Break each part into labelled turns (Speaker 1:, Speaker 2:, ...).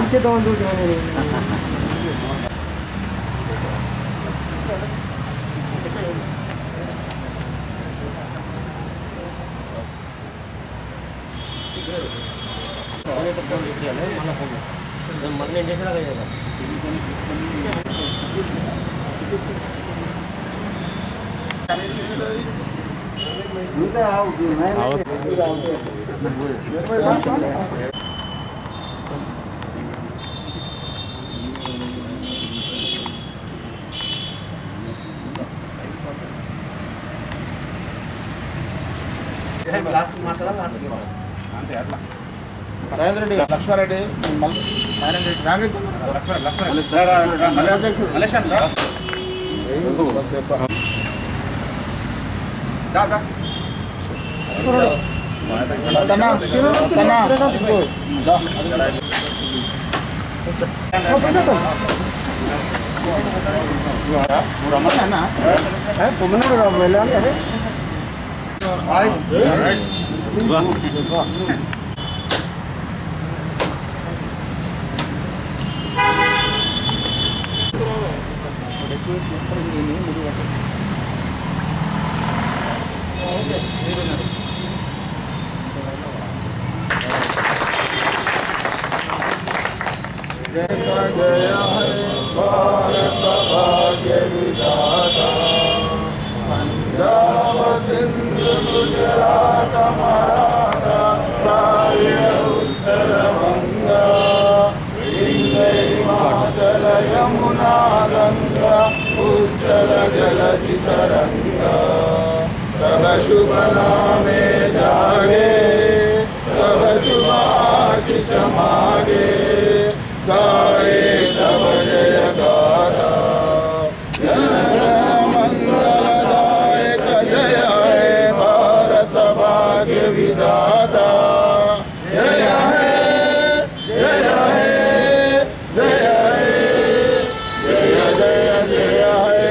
Speaker 1: రాజేంద్రెడ్డి లక్ష్మారెడ్డి जय है भारत भाग्य विधाता पंजाब सिंध गुजरात मराठा द्राविड़ उत्तर बंगा हिमाचल यमुना गंगा उज्जल जलधि तरंगा तब शुभ नामे जागे तब शुभाशिष मागे गाये तब जय गाथा जन मंगलदायक जय है भारत भाग्य विधाता जय है जय है जय है जय जय जय है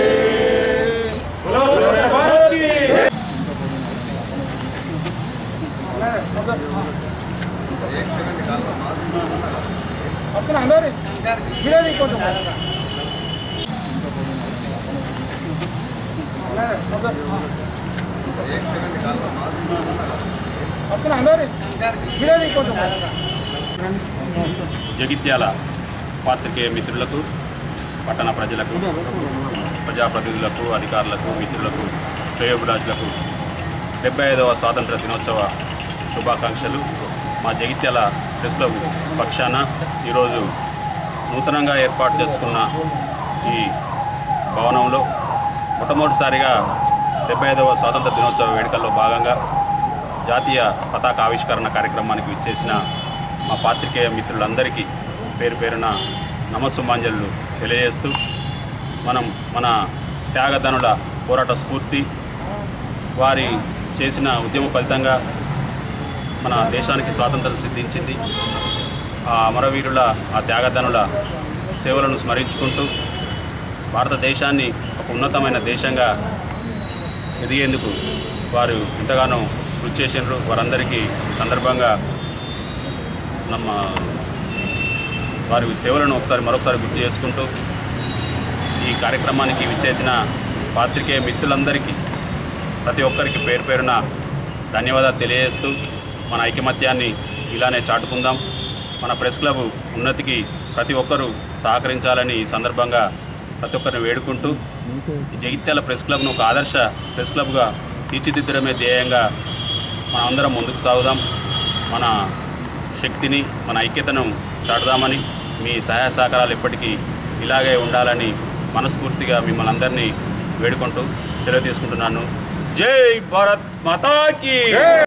Speaker 1: अपना अंदर गिरा नहीं कौन अपना अंदर गिरा नहीं कौन
Speaker 2: జగిత్యాల పాత్రికేయ మిత్రులకు పట్టణ ప్రజలకు ప్రజాప్రతినిధులకు అధికారులకు మిత్రులకు శ్రేయోభిలాషులకు 75వ స్వాతంత్ర దినోత్సవ శుభాకాంక్షలు। మా జగిత్యాల ప్రెస్ క్లబ్ పక్షాన ఈరోజు నూతనంగా ఏర్పాటు చేసుకున్న ఈ భవనంలో మొట్టమొదటిసారిగా 75వ స్వాతంత్ర దినోత్సవ వేడుకల్లో భాగంగా జాతీయ పతాక ఆవిష్కరణ కార్యక్రమానికి విచ్చేసిన మా పాత్రికేయ మిత్రులందరికీ పేరు పేరున నమస్సుమాంజలు తెలియజేస్తూ మన త్యాగధనుల పోరాట స్ఫూర్తి వారి చేసిన ఉద్యమ ఫలితంగా మన దేశానికి స్వాతంత్రం సిద్ధించింది। ఆ అమరవీరుల ఆ త్యాగధనుల సేవలను స్మరించుకుంటూ భారతదేశాన్ని ఒక ఉన్నతమైన దేశంగా ఎదిగేందుకు వారు ఎంతగానో కృషి చేసినారు। వారందరికీ సందర్భంగా వారి సేవలను మరొకసారి గుర్తు చేసుకుంటూ ఈ కార్యక్రమానికి విచ్చేసిన పాత్రికేయ మిత్రులందరికీ ప్రతి ఒక్కరికి పేరు పేరున ధన్యవాదాలు తెలియజేస్తూ మన ఐకమత్యాన్ని ఇలానే చాటుకుందాం। మన ప్రెస్ క్లబ్ ఉన్నతికి ప్రతి ఒక్కరూ సహకరించాలని ఈ సందర్భంగా ప్రతి ఒక్కరిని వేడుకుంటూ జగిత్యాల ప్రెస్ క్లబ్ను ఒక ఆదర్శ ప్రెస్ క్లబ్గా తీర్చిదిద్దడమే ధ్యేయంగా మనమందరం ముందుకు సాగుదాం। మన శక్తిని మన ఐక్యతను చాటుదామని మీ సహాయ సహకారాలు ఎప్పటికీ ఇలాగే ఉండాలని మనస్ఫూర్తిగా మిమ్మల్ని అందరినీ వేడుకుంటూ సెలవు తీసుకుంటున్నాను। జై భారత్ మాతా కీ।